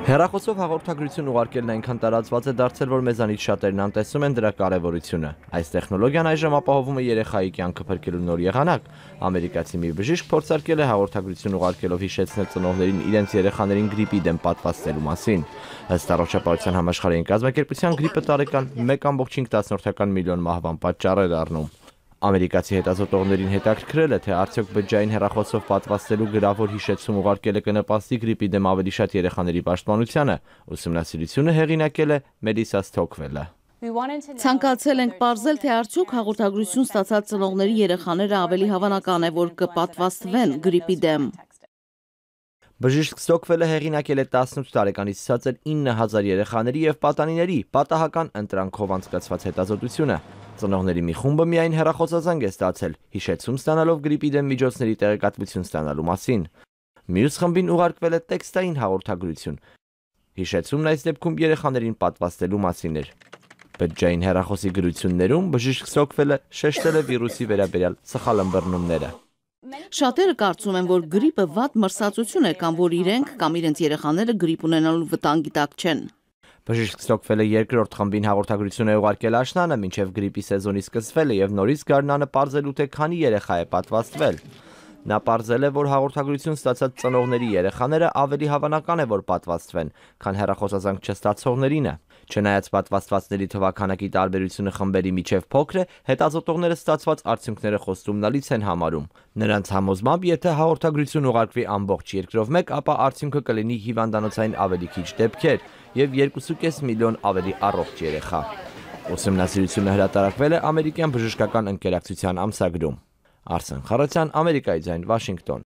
Հեռախոսով հաղորդագրություն ուղարկելն այնքան տարածված է դարձել, որ մեզանից շատերն անտեսում են դրա կարևորությունը։ Այս տեխնոլոգիան այժմ ապահովում է երեխայի կյանքը փրկելու նոր եղանակ։ Ամերիկացի մի բժիշկ փորձարկել է հաղորդագրություն ուղարկելով հիշեցնել ծնողներին իրենց երեխաներին գրիպի դեմ պատվաստելու մասին։ Ըստ Առողջապահության համաշխարհային կազմակերպության գրիպը տարեկան 1.5 միլիոն մահվան պատճառ է դառնում։ Ամերիկացի հետազոտողներին հետաքրքրել է, թե արդյոք բջջային հեռախոսով պատվաստելու գրավոր հիշեցում ուղարկելը կնպաստի գրիպի դեմ ավելի շատ երեխաների պաշտպանությանը։ Ուսումնասիրությունը հեղինակել է Ստոկվելը։ Ցանկացել ենք պարզել, թե արդյոք հաղորդագրություն ստացած ծնողների երեխաները ավելի հավանական է, որ կպատվաստվեն գրիպի դեմ։ Բժիշկ Ստոկվելը հեղինակել է 18 տարեկանից ցածր 9000 երեխաների և պատանիների պատահական ընտրանքով անցկացված հետազոտությունը։ Ծնողների մի խումբը միայն հեռախոսազանգ է ստացել, հիշեցում ստանալով գրիպի դեմ միջոցների տեղեկատվություն ստանալու մասին։ Մյուս խմբին ուղարկվել է տեքստային հաղորդագրություն։ Հիշեցումն այս դեպքում երեխաներին պատվաստելու մասին էր։ Բջջային հեռախոսի գրություններում բժիշկ Ստոկվելը շեշտել է վիրուսի վերաբերյալ սխալ ըմբռնումները։ Շատերը կարծում են, որ գրիպը վատ մրսածություն է կամ որ իրենք կամ իրենց երեխաները գրիպ ունենալու վտանգի տակ չեն։ Բժիշկ Ստոկվելը երկրորդ խմբին հաղորդագրություն է ուղարկել աշնանը, մինչև գրիպի սեզոնի սկսվելը և նորից գարնանը պարզելու, թե քանի երեխա է պատվաստվել։ Նա պարզել է, որ հաղորդագրություն ստացած ծնողների երեխաները ավելի հավանական է, որ պատվաստվեն, քան հեռախոսազանգ չստացողներինը։ Չնայած պատվաստվածների թվաքանակի տարբերությունը խմբերի միջև փոքր է, հետազոտողները ստացված արդյունքները խոստումնալից են համարում։ Նրանց համոզմամբ, եթե հաղորդագրություն ուղարկվի ամբողջ երկրով մեկ, ապա արդյունքը կլինի հիվանդանոցային ավելի քիչ դեպքեր և 2.5 միլիոն ավելի առողջ երեխա։ Ուսումնասիրությունը հրատարակվել է ամերիկյան բժշկական ընկերակցության ամսագրում։ Ամերիկայի ձայն, Վաշինգտոն։